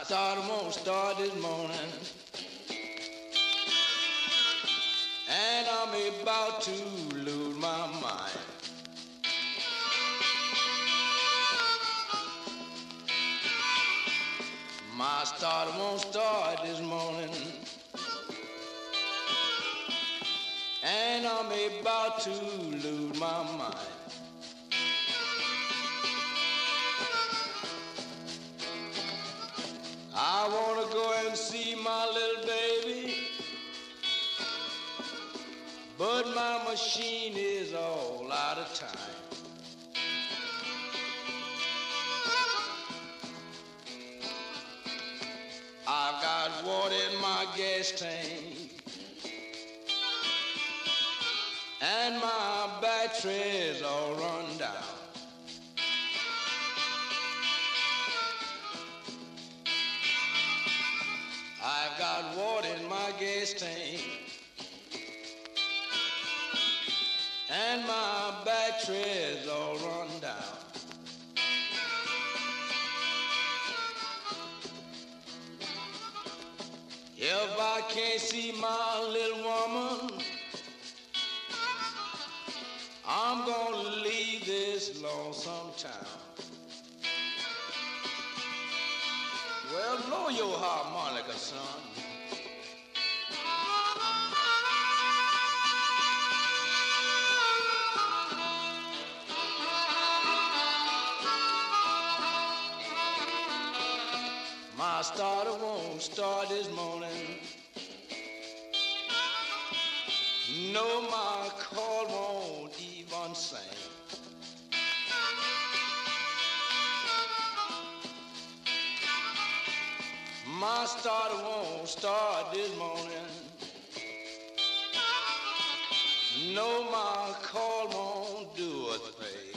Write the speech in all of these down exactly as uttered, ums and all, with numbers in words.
start won't start this morning, and I'm about to lose my mind. My start won't start this morning, and I'm about to lose my mind. I wanna go and see my little baby, but my machine is all out of time. I've got water in my gas tank, and my battery's all run down. I've got water in my gas tank, and my battery's all run down. If I can't see my little woman, I'm gonna leave this lonesome town. Well, blow your harmonica, son. My starter won't start this morning. No, my call won't even sing. My starter won't start this morning. No, my call won't do a thing.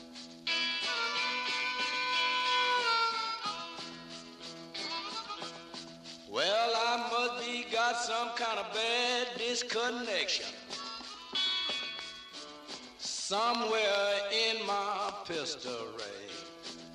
Well, I must be got some kind of bad disconnection somewhere in my pistol ray.